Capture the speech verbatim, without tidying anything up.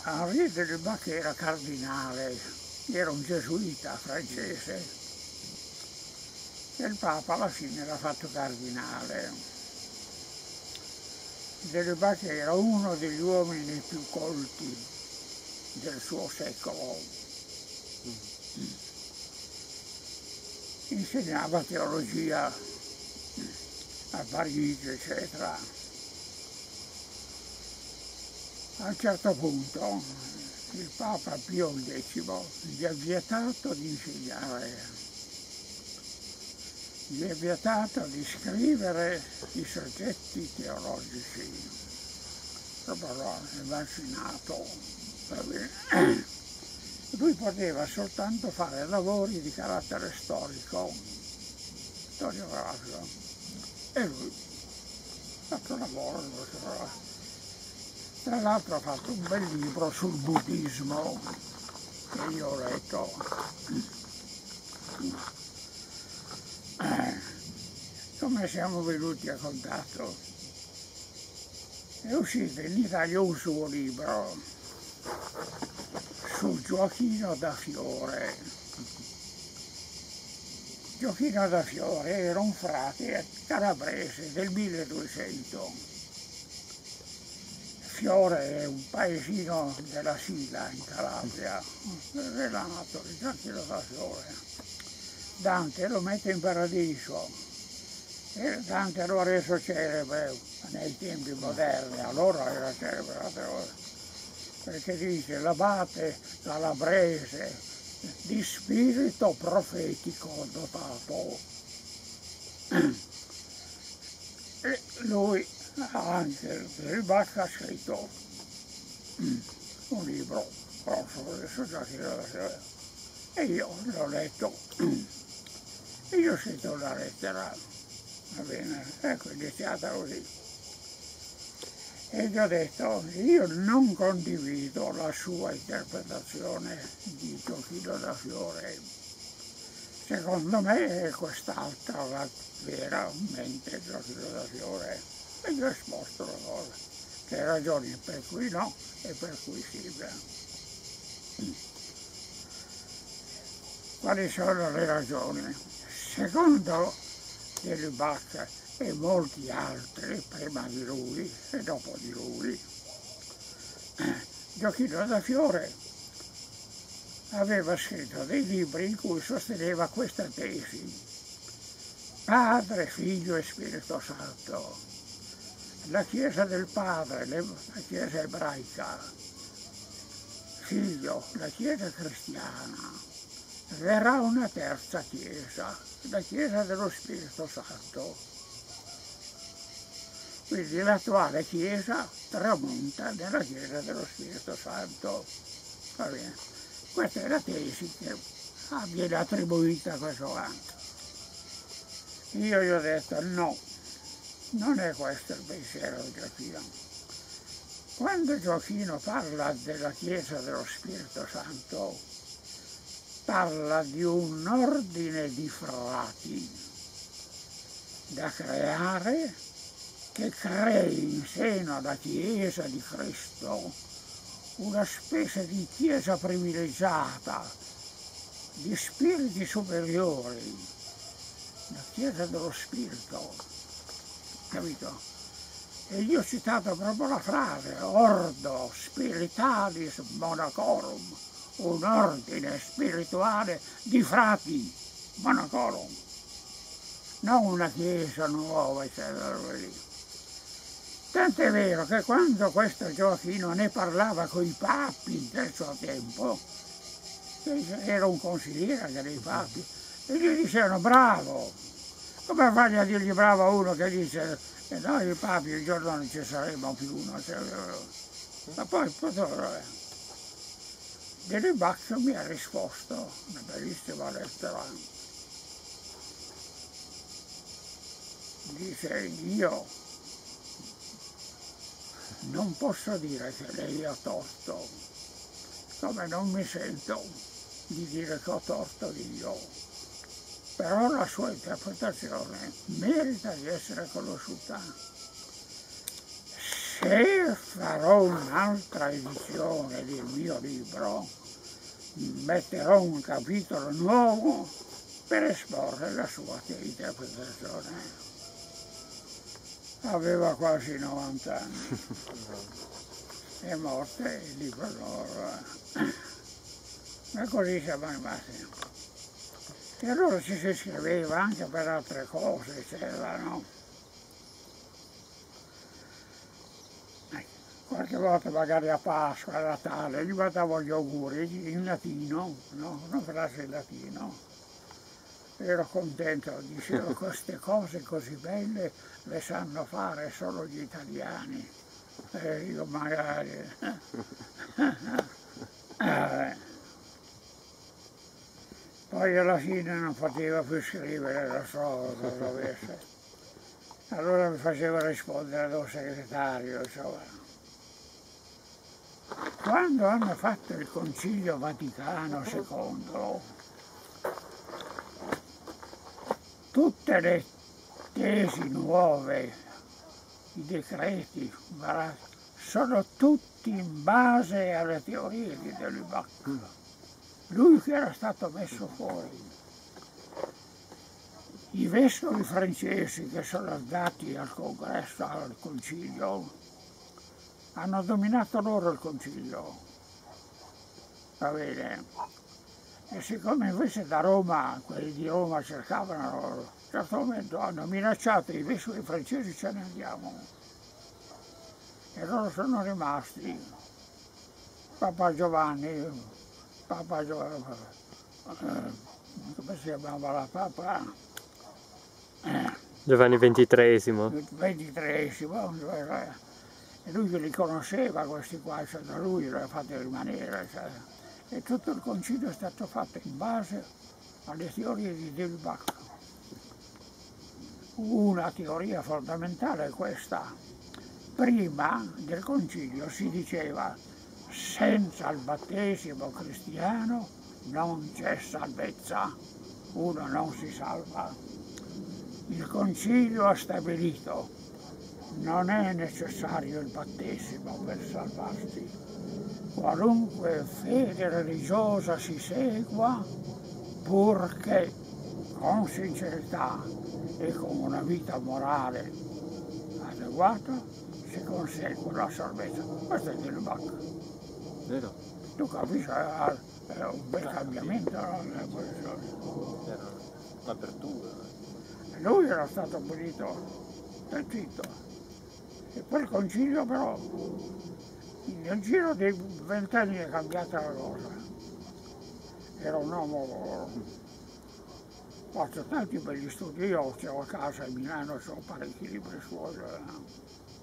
Henri de Lubac era cardinale, era un gesuita francese e il Papa alla fine l'ha fatto cardinale. De Lubac era uno degli uomini più colti del suo secolo. Insegnava teologia a Parigi, eccetera. A un certo punto il Papa Pio X gli ha vietato di insegnare, gli ha vietato di scrivere i soggetti teologici, proprio l'ha vaccinato. Lui poteva soltanto fare lavori di carattere storico, storiografico, e lui ha fatto lavoro. Tra l'altro ha fatto un bel libro sul buddismo che io ho letto. Come siamo venuti a contatto? È uscito in Italia un suo libro su Gioachino da Fiore. Gioachino da Fiore era un frate calabrese del milleduecento. Fiore è un paesino della Sila in Calabria, era nato di Gioachino da Fiore. Dante lo mette in paradiso e Dante lo ha reso celebre nei tempi moderni, allora era celebre, perché dice l'abate calabrese di spirito profetico dotato. E lui anche Lubac ha scritto un libro su Gioachino da Fiore e io l'ho letto e gli ho scritto una lettera, va bene, ecco, è iniziata così. E gli ho detto, io non condivido la sua interpretazione di Gioachino da Fiore, secondo me è quest'altra la vera mente Gioachino da Fiore. E gli ho esposto la cosa, che ragioni per cui no e per cui sì. Quali sono le ragioni? Secondo De Lubac e molti altri prima di lui e dopo di lui, Gioachino da Fiore aveva scritto dei libri in cui sosteneva questa tesi: Padre, Figlio e Spirito Santo. La Chiesa del Padre, la Chiesa ebraica, Figlio, la Chiesa cristiana, verrà una terza Chiesa, la Chiesa dello Spirito Santo. Quindi l'attuale Chiesa tramonta nella Chiesa dello Spirito Santo. Va bene. Questa è la tesi che viene attribuita a questo anno. Io gli ho detto no. Non è questo il pensiero di Gioachino. Quando Gioachino parla della Chiesa dello Spirito Santo, parla di un ordine di frati da creare, che crei in seno alla Chiesa di Cristo una specie di Chiesa privilegiata, di spiriti superiori, la Chiesa dello Spirito. Capito? E io ho citato proprio la frase, ordo spiritualis monacorum, un ordine spirituale di frati monacorum, non una chiesa nuova, eccetera. Tant'è vero che quando questo Gioachino ne parlava con i papi del suo tempo, era un consigliere anche dei papi, e gli dicevano bravo. Come fai a dirgli bravo a uno che dice che noi papi il giorno non ci saremo più, no? Ma poi, poi De Lubac mi ha risposto una bellissima lettera. Dice, io non posso dire che lei ha torto, come non mi sento di dire che ho torto io. Però la sua interpretazione merita di essere conosciuta. se farò un'altra edizione del mio libro, metterò un capitolo nuovo per esporre la sua interpretazione. Aveva quasi novanta anni, è morta il libro d'oro. Ma così siamo rimasti. E allora ci si scriveva anche per altre cose, c'erano. Qualche volta magari a Pasqua, a Natale, gli mandavo gli auguri in latino, no? Una frase in latino. Ero contento, dicevo, queste cose così belle le sanno fare solo gli italiani. E io magari... eh. Poi alla fine non poteva più scrivere, lo so, cosa dovesse. Allora mi faceva rispondere da un segretario, insomma. Quando hanno fatto il Concilio Vaticano secondo, tutte le tesi nuove, i decreti, sono tutti in base alle teorie di Delibach. Lui che era stato messo fuori. I vescovi francesi che sono andati al congresso, al concilio, hanno dominato loro il concilio. Va bene? E siccome invece da Roma, quelli di Roma cercavano loro, a un certo momento hanno minacciato i vescovi francesi, ce ne andiamo. E loro sono rimasti. Papa Giovanni, Papa Giovanni, eh, come si chiamava la Papa? Eh, Giovanni ventitreesimo. ventitreesimo, e lui li conosceva questi qua, cioè da lui li aveva fatti rimanere. Cioè. E tutto il concilio è stato fatto in base alle teorie di Delibach. Una teoria fondamentale è questa. Prima del concilio si diceva senza il battesimo cristiano non c'è salvezza, uno non si salva. Il concilio ha stabilito non è necessario il battesimo per salvarsi. Qualunque fede religiosa si segua, purché con sincerità e con una vita morale adeguata, si consegue la salvezza. Questo è il Delibach. Vero? Tu capisci, è un bel cambiamento nella posizione. Era un'apertura. Lui era stato punito del zitto. E poi il concilio però, nel giro dei vent'anni è cambiata la cosa. Era un uomo, ho fatto tanti begli studi, io ho a casa a Milano, ho parecchi libri suoi.